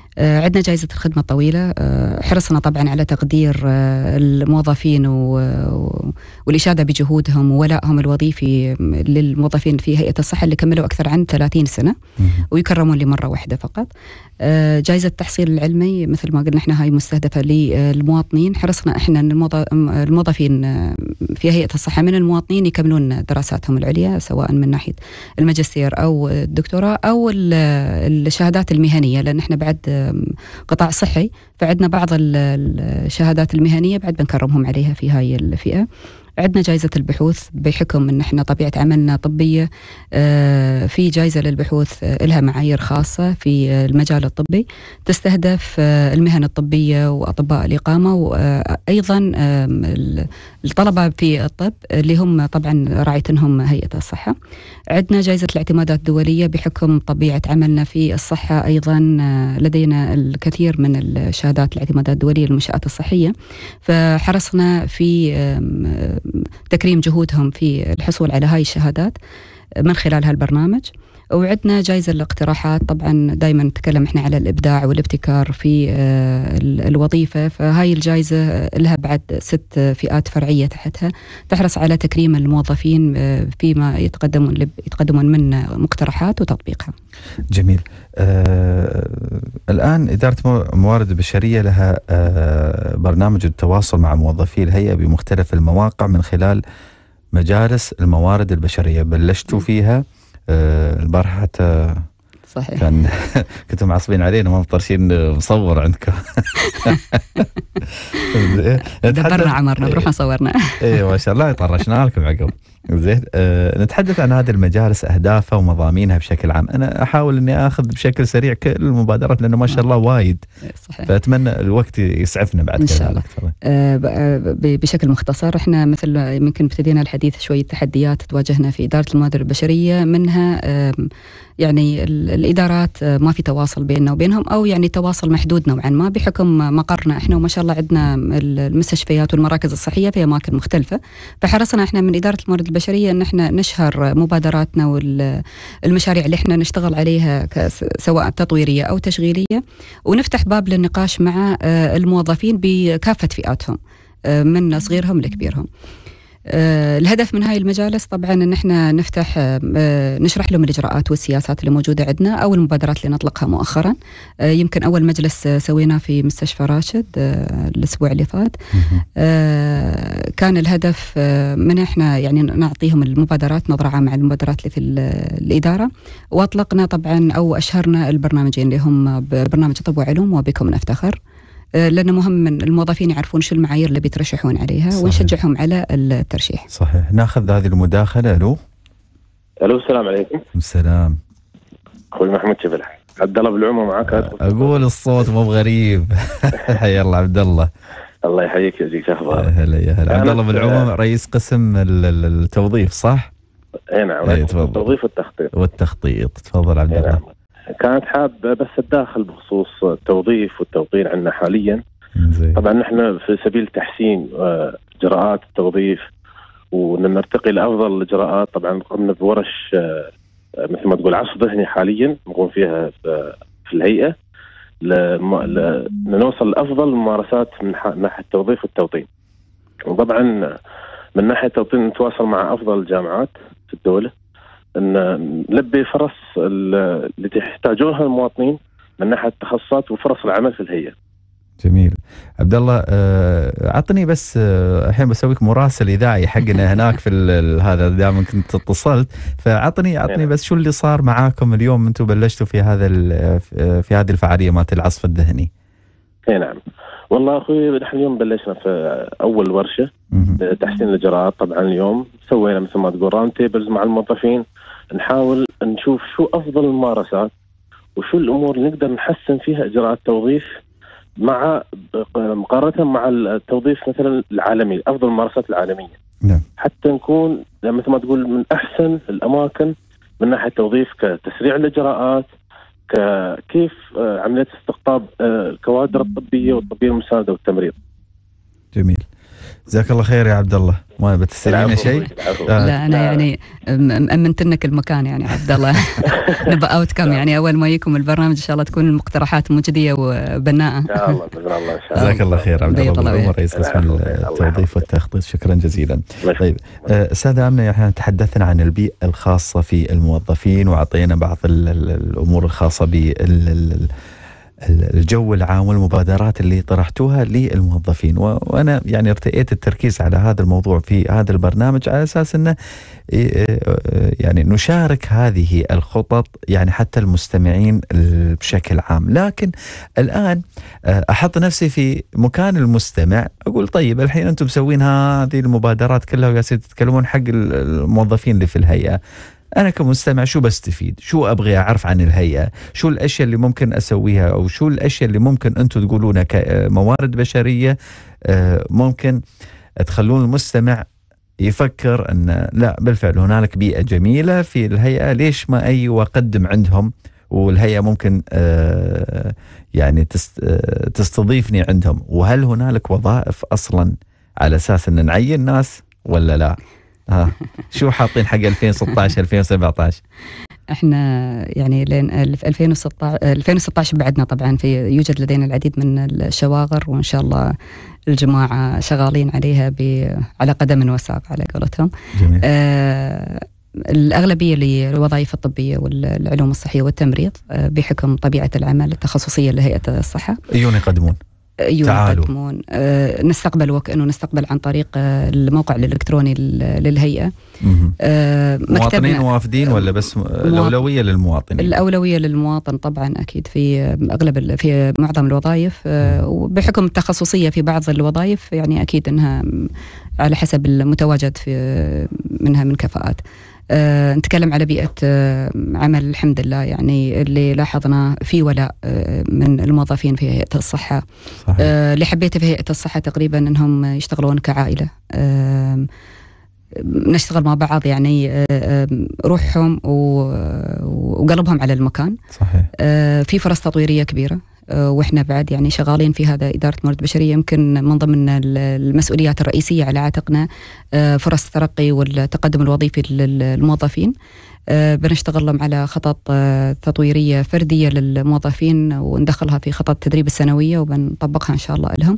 عندنا جائزة الخدمة الطويلة، حرصنا طبعا على تقدير الموظفين والإشادة بجهودهم وولائهم الوظيفي للموظفين في هيئة الصحة اللي كملوا أكثر عن ثلاثين سنة ويكرمون لمرة واحدة فقط. جائزة التحصيل العلمي مثل ما قلنا احنا هاي مستهدفة للمواطنين، حرصنا احنا ان الموظفين في هيئة الصحة من المواطنين يكملون دراساتهم العليا سواء من ناحية الماجستير او الدكتوراه او الشهادات المهنية، لان احنا بعد قطاع صحي فعندنا بعض الشهادات المهنية بعد بنكرمهم عليها في هاي الفئة. عندنا جائزة البحوث بحكم ان احنا طبيعة عملنا طبية، في جائزة للبحوث لها معايير خاصة في المجال الطبي تستهدف المهن الطبية وأطباء الإقامة وأيضا الطلبة في الطب اللي هم طبعا راعيتهم هيئة الصحة. عندنا جائزة الاعتمادات الدولية بحكم طبيعة عملنا في الصحة، أيضا لدينا الكثير من الشهادات الاعتمادات الدولية للمنشآت الصحية، فحرصنا في تكريم جهودهم في الحصول على هاي الشهادات من خلال هالبرنامج. وعندنا جائزة الاقتراحات، طبعا دائما نتكلم احنا على الإبداع والابتكار في الوظيفة، فهاي الجائزة لها بعد ست فئات فرعية تحتها تحرص على تكريم الموظفين فيما يتقدمون يتقدمون من مقترحات وتطبيقها. جميل. آه الآن إدارة موارد البشرية لها آه برنامج التواصل مع موظفي الهيئة بمختلف المواقع من خلال مجالس الموارد البشرية، بلشتوا فيها آه البارحة حتى صحيح كان كنتم معصبين علينا ما مطرشين مصور عندكم. دبرنا عمرنا بروحنا صورنا. اي ما شاء الله طرشنا لكم عقب. زين أه نتحدث عن هذه المجالس، اهدافها ومضامينها بشكل عام. انا احاول اني اخذ بشكل سريع كل المبادرات لانه ما شاء الله وايد، صحيح. فاتمنى الوقت يسعفنا بعد ان شاء الله. أه بشكل مختصر احنا مثل يمكن ابتدينا الحديث شويه تحديات تواجهنا في اداره الموارد البشريه، منها أه يعني الإدارات ما في تواصل بيننا وبينهم، أو يعني تواصل محدود نوعا ما بحكم مقرنا إحنا، وما شاء الله عندنا المستشفيات والمراكز الصحية في أماكن مختلفة، فحرصنا إحنا من إدارة الموارد البشرية أن إحنا نشهر مبادراتنا والمشاريع اللي إحنا نشتغل عليها سواء تطويرية أو تشغيلية، ونفتح باب للنقاش مع الموظفين بكافة فئاتهم من صغيرهم لكبيرهم. آه الهدف من هاي المجالس طبعا ان احنا نفتح آه نشرح لهم الاجراءات والسياسات اللي موجوده عندنا او المبادرات اللي نطلقها مؤخرا. آه يمكن اول مجلس آه سويناه في مستشفى راشد آه الاسبوع اللي فات. آه كان الهدف آه من احنا يعني نعطيهم المبادرات نظره عامه على المبادرات اللي في الاداره، واطلقنا طبعا او اشهرنا البرنامجين اللي هم برنامج طب وعلوم وبكم نفتخر، لأنه مهم من الموظفين يعرفون شو المعايير اللي بيترشحون عليها. صحيح. ونشجعهم على الترشيح. صحيح. ناخذ هذه المداخلة. ألو ألو السلام عليكم. السلام. أخوي محمد شبلح، عبد الله بالعمر معك. أقول الصوت مو بغريب. حيا الله عبد الله. الله يحييك يجزيك أخبار. هلا يا هلا. عبد الله بالعمر رئيس قسم التوظيف صح؟ اي نعم. التوظيف والتخطيط. والتخطيط. تفضل عبد الله. نعم. كانت حاب بس الداخل بخصوص التوظيف والتوطين عندنا حاليا. زي. طبعا نحن في سبيل تحسين اجراءات التوظيف ونرتقي لافضل الاجراءات، طبعا قمنا بورش مثل ما تقول عصف ذهني حاليا نقوم فيها في الهيئه لنوصل لافضل الممارسات من ناحيه التوظيف والتوطين. وطبعا من ناحيه التوطين نتواصل مع افضل الجامعات في الدوله ان نلبي فرص اللي يحتاجوها المواطنين من ناحيه التخصصات وفرص العمل في الهيئه. جميل. عبد الله اعطني بس الحين بسويك مراسل اذاعي حقنا هناك في هذا دائما كنت اتصلت، فاعطني اعطني بس شو اللي صار معاكم اليوم انتم بلشتوا في هذا في هذه الفعاليه مالت العصف الذهني. اي نعم. والله اخوي نحن اليوم بلشنا في اول ورشه تحسين الاجراءات. طبعا اليوم سوينا مثل ما تقول راوند تيبلز مع الموظفين، نحاول نشوف شو افضل الممارسات وشو الامور اللي نقدر نحسن فيها اجراءات التوظيف مع مقارنه مع التوظيف مثلا العالمي، افضل الممارسات العالميه. نعم. حتى نكون مثل ما تقول من احسن الاماكن من ناحيه التوظيف كتسريع الاجراءات، كيف عمليه استقطاب الكوادر الطبيه والطبيه المساعده والتمريض. جميل. جزاك الله خير يا عبد الله. ما بتستلمنا شيء؟ آه. لا أنا يعني مأمنت لك المكان يعني عبد الله. نبقى أوت كم يعني أول ما يكم البرنامج إن شاء الله تكون المقترحات مجدية وبناءة. إن شاء الله بإذن الله إن شاء الله. جزاك الله خير عبد الله بالعمر رئيس قسم التوظيف والتخطيط. شكرا جزيلا. طيب أستاذة آمنة، احنا تحدثنا عن البيئة الخاصة في الموظفين وعطينا بعض الأمور الخاصة بال الجو العام والمبادرات اللي طرحتوها للموظفين، وأنا يعني ارتئيت التركيز على هذا الموضوع في هذا البرنامج على أساس أنه يعني نشارك هذه الخطط يعني حتى المستمعين بشكل عام. لكن الآن أحط نفسي في مكان المستمع، أقول طيب الحين أنتم مسوين هذه المبادرات كلها وقاعدين تتكلمون حق الموظفين اللي في الهيئة، أنا كمستمع شو بستفيد؟ شو أبغي أعرف عن الهيئة؟ شو الأشياء اللي ممكن أسويها؟ أو شو الأشياء اللي ممكن أنتم تقولونها كموارد بشرية ممكن تخلون المستمع يفكر أن لا بالفعل هنالك بيئة جميلة في الهيئة، ليش ما أي وأقدم عندهم والهيئة ممكن يعني تستضيفني عندهم؟ وهل هنالك وظائف أصلا على أساس أن نعين ناس ولا لا؟ ها شو حاطين حق ألفين وستة عشر ألفين وسبعة عشر؟ احنا يعني لين ألفين وستة عشر بعدنا طبعا في يوجد لدينا العديد من الشواغر، وان شاء الله الجماعه شغالين عليها على قدم وساق على قولتهم. آه الأغلبية للوظائف الطبية والعلوم الصحية والتمريض آه بحكم طبيعة العمل التخصصية لهيئة الصحة أيون يقدمون يقدمون آه نستقبل وكأنه نستقبل عن طريق آه الموقع الإلكتروني للهيئة. آه مواطنين وافدين ولا بس الأولوية للمواطنين؟ الأولوية للمواطن طبعا أكيد في أغلب في معظم الوظائف، آه وبحكم التخصصية في بعض الوظائف يعني أكيد أنها على حسب المتواجد في منها من كفاءات. أه نتكلم على بيئة أه عمل الحمد لله يعني اللي لاحظنا في ولاء أه من الموظفين في هيئة الصحة. أه اللي حبيته في هيئة الصحة تقريبا أنهم يشتغلون كعائلة، أه نشتغل مع بعض يعني أه روحهم وقلبهم على المكان. صحيح. أه في فرص تطويرية كبيرة، وإحنا بعد يعني شغالين في هذا إدارة موارد بشرية. يمكن من ضمن المسؤوليات الرئيسية على عاتقنا فرص الترقي والتقدم الوظيفي للموظفين. بنشتغل لهم على خطط تطويرية فردية للموظفين وندخلها في خطط التدريب السنوية وبنطبقها إن شاء الله لهم.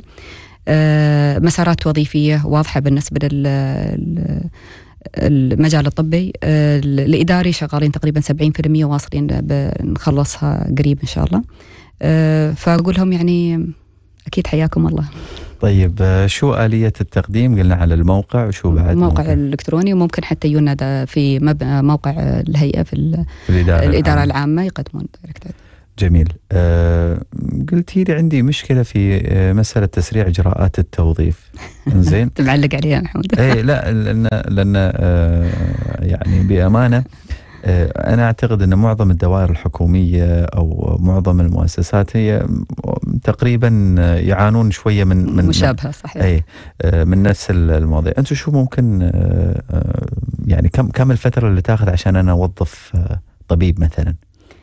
مسارات وظيفية واضحة بالنسبة لل المجال الطبي. الإداري شغالين تقريبا سبعين بالمئة واصلين بنخلصها قريب إن شاء الله. أه فأقول لهم يعني أكيد حياكم الله. طيب شو آلية التقديم؟ قلنا على الموقع، وشو بعد؟ موقع الإلكتروني، وممكن حتى ينادى في موقع الهيئة في, في الإدارة, الإدارة العامة. العامة يقدمون دايركت. جميل. أه قلتي لي عندي مشكلة في مسألة تسريع إجراءات التوظيف. زين. تمعلق عليها محمود؟ إيه لا لأن لأن أه يعني بأمانة أنا أعتقد أن معظم الدوائر الحكومية أو معظم المؤسسات هي تقريبا يعانون شوية من من مشابهة. صحيح. أي من نفس المواضيع. أنتم شو ممكن يعني كم كم الفترة اللي تأخذ عشان أنا أوظف طبيب مثلا؟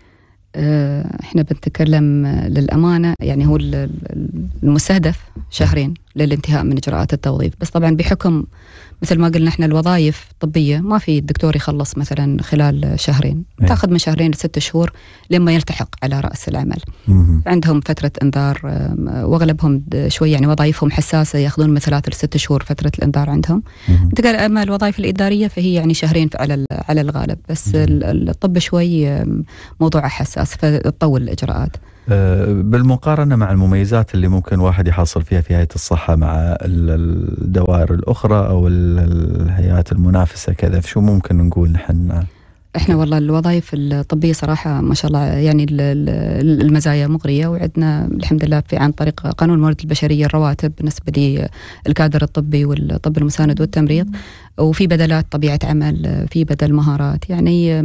احنا بنتكلم للأمانة يعني هو المستهدف شهرين للانتهاء من إجراءات التوظيف، بس طبعا بحكم مثل ما قلنا احنا الوظائف الطبية ما في الدكتور يخلص مثلا خلال شهرين، تاخذ من شهرين لست شهور لما يلتحق على رأس العمل. مم. عندهم فترة انذار، واغلبهم شوي يعني وظائفهم حساسة ياخذون من ثلاث لست شهور فترة الانذار عندهم. انتقل اما الوظائف الإدارية فهي يعني شهرين على على الغالب، بس مم. الطب شوي موضوع حساس فتطول الإجراءات. بالمقارنة مع المميزات اللي ممكن واحد يحصل فيها في هيئة الصحة مع الدوائر الأخرى أو الهيئات المنافسة كذا، شو ممكن نقول نحن؟ احنا والله الوظائف الطبية صراحة ما شاء الله يعني المزايا مغرية، وعندنا الحمد لله في عن طريق قانون الموارد البشرية الرواتب بالنسبة للكادر الطبي والطب المساند والتمريض، وفي بدلات طبيعة عمل، في بدل مهارات، يعني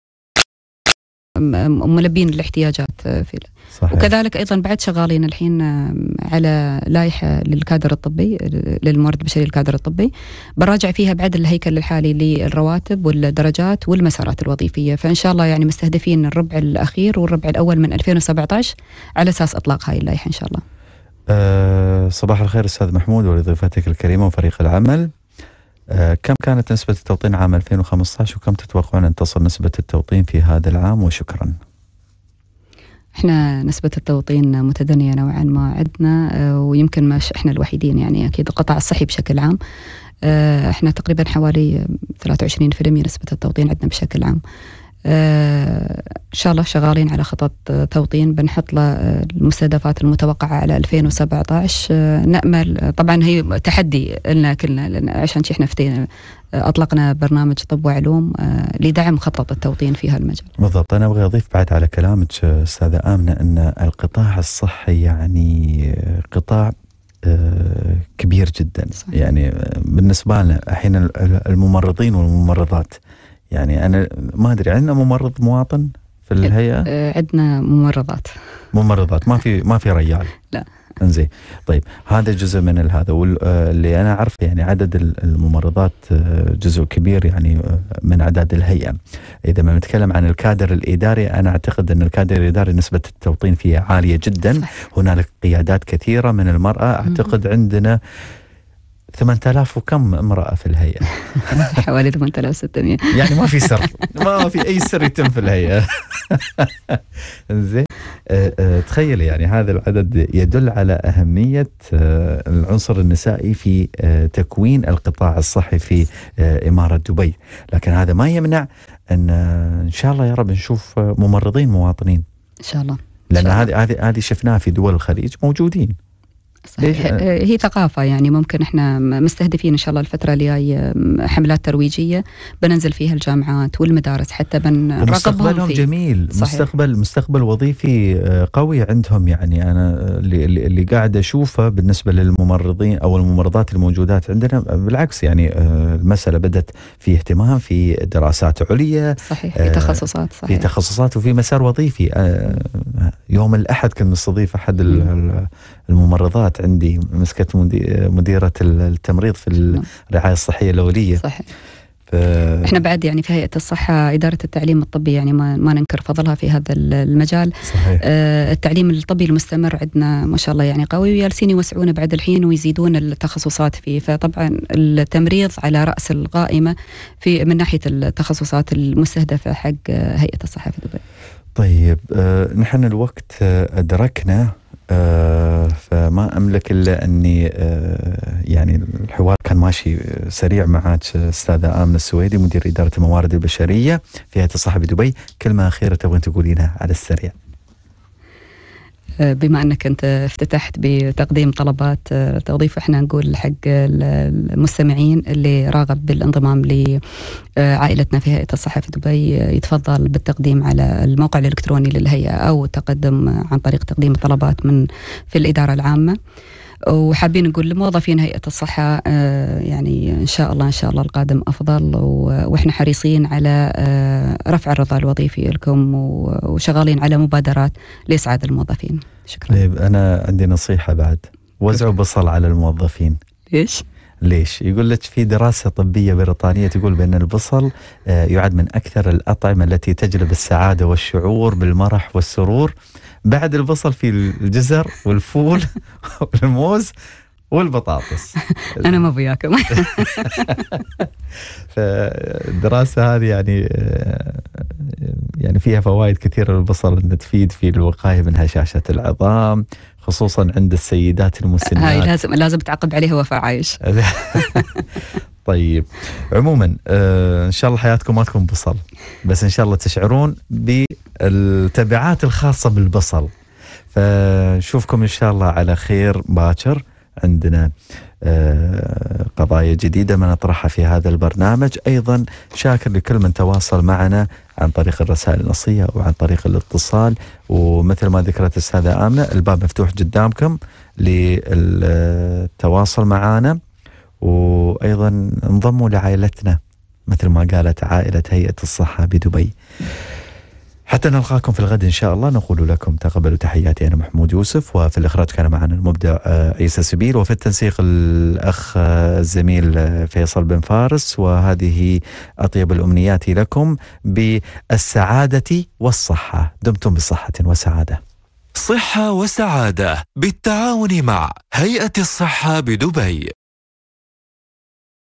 ملبين الاحتياجات في. صحيح. وكذلك أيضا بعد شغالين الحين على لائحة للكادر الطبي للموارد البشرية الكادر الطبي، براجع فيها بعد الهيكل الحالي للرواتب والدرجات والمسارات الوظيفية، فإن شاء الله يعني مستهدفين الربع الأخير والربع الأول من ألفين وسبعة عشر على أساس إطلاق هاي اللائحة إن شاء الله. أه صباح الخير أستاذ محمود ولضيفتك الكريمة وفريق العمل. أه كم كانت نسبة التوطين عام ألفين وخمسة عشر وكم تتوقعون أن تصل نسبة التوطين في هذا العام؟ وشكرا. احنا نسبة التوطين متدنية نوعا ما عندنا، ويمكن مش احنا الوحيدين، يعني اكيد القطاع الصحي بشكل عام احنا تقريبا حوالي ثلاثة وعشرين بالمئة نسبة التوطين عندنا بشكل عام. ان شاء الله شغالين على خطط توطين، بنحط له المستهدفات المتوقعة على ألفين وسبعة عشر. نأمل طبعا، هي تحدي لنا كلنا، لأن عشان احنا فتينا أطلقنا برنامج طب وعلوم لدعم خطط التوطين في هالمجال. بالضبط. أنا أبغى أضيف بعد على كلامك أستاذة آمنة أن القطاع الصحي يعني قطاع كبير جدا. صحيح. يعني بالنسبة لنا الحين الممرضين والممرضات، يعني أنا ما أدري، عندنا ممرض مواطن في الهيئة؟ عندنا ممرضات ممرضات ما في ما في رجال. لا. انزين. طيب هذا جزء من هذا، واللي أنا أعرف يعني عدد الممرضات جزء كبير يعني من أعداد الهيئة. إذا ما نتكلم عن الكادر الإداري، أنا أعتقد أن الكادر الإداري نسبة التوطين فيه عالية جدا. صحيح. هنالك قيادات كثيرة من المرأة. أعتقد م- عندنا ثمانية آلاف وكم امرأة في الهيئة؟ حوالي ثمانية آلاف وستمئة. يعني ما في سر، ما في أي سر يتم في الهيئة. زين. أه أه تخيل يعني هذا العدد يدل على أهمية أه العنصر النسائي في أه تكوين القطاع الصحي في أه إمارة دبي. لكن هذا ما يمنع أن أه إن شاء الله يا رب نشوف ممرضين مواطنين إن شاء الله. لأن هذه هذه هذه شفناها في دول الخليج موجودين. صحيح. هي ثقافة، يعني ممكن احنا مستهدفين ان شاء الله الفترة الجاية حملات ترويجية بننزل فيها الجامعات والمدارس حتى بنراقبهم. مستقبلهم فيه. جميل. صحيح. مستقبل مستقبل وظيفي قوي عندهم. يعني انا اللي اللي قاعد اشوفه بالنسبة للممرضين او الممرضات الموجودات عندنا بالعكس، يعني المسألة بدت في اهتمام في دراسات عليا. صحيح. في تخصصات. صحيح. في تخصصات وفي مسار وظيفي. يوم الأحد كنت نستضيف أحد الممرضات عندي، مسكت مديرة التمريض في الرعاية الصحية الأولية. صحيح. ف... احنا بعد يعني في هيئة الصحة إدارة التعليم الطبي يعني ما, ما ننكر فضلها في هذا المجال. صحيح. آه التعليم الطبي المستمر عندنا ما شاء الله يعني قوي، ويالسين يوسعونه بعد الحين ويزيدون التخصصات فيه. فطبعا التمريض على رأس القائمة في من ناحية التخصصات المستهدفة حق هيئة الصحة في دبي. طيب آه نحن الوقت آه أدركنا، آه فما أملك إلا أني آه يعني الحوار كان ماشي سريع معك أستاذة آمنة السويدي مدير إدارة الموارد البشرية في هيئة الصحة بدبي. كلمة أخيرة تبغين تقولينها على السريع؟ بما أنك أنت افتتحت بتقديم طلبات توظيف، احنا نقول حق المستمعين اللي راغب بالانضمام لعائلتنا في هيئة الصحة في دبي يتفضل بالتقديم على الموقع الإلكتروني للهيئة أو التقدم عن طريق تقديم الطلبات من في الإدارة العامة. وحابين نقول لموظفين هيئة الصحة يعني إن شاء الله إن شاء الله القادم أفضل، وإحنا حريصين على رفع الرضا الوظيفي لكم وشغالين على مبادرات لإسعاد الموظفين. شكرا. طيب أنا عندي نصيحة بعد، وزعوا بصل على الموظفين. ليش؟ ليش؟ يقول لك في دراسة طبية بريطانية تقول بأن البصل يعد من أكثر الأطعمة التي تجلب السعادة والشعور بالمرح والسرور. بعد البصل في الجزر والفول والموز والبطاطس. أنا ما بياكم. فالدراسة هذه يعني يعني فيها فوائد كثيرة للبصل، أنها تفيد في الوقاية من هشاشة العظام خصوصا عند السيدات المسنات. هاي لازم لازم تعقب عليها وفاء عايش. طيب عموما آه إن شاء الله حياتكم ما تكون بصل، بس إن شاء الله تشعرون بالتبعات الخاصة بالبصل. فنشوفكم إن شاء الله على خير باكر. عندنا آه قضايا جديدة ما نطرحها في هذا البرنامج. أيضا شاكر لكل من تواصل معنا عن طريق الرسائل النصية وعن طريق الاتصال، ومثل ما ذكرت السادة آمنة الباب مفتوح قدامكم للتواصل معنا، وأيضا انضموا لعائلتنا مثل ما قالت عائلة هيئة الصحة بدبي. حتى نلقاكم في الغد إن شاء الله. نقول لكم تقبلوا تحياتي، أنا محمود يوسف، وفي الإخراج كان معنا المبدع عيسى سبيل، وفي التنسيق الأخ الزميل فيصل بن فارس. وهذه أطيب الأمنيات لكم بالسعادة والصحة. دمتم بصحة وسعادة. صحة وسعادة بالتعاون مع هيئة الصحة بدبي.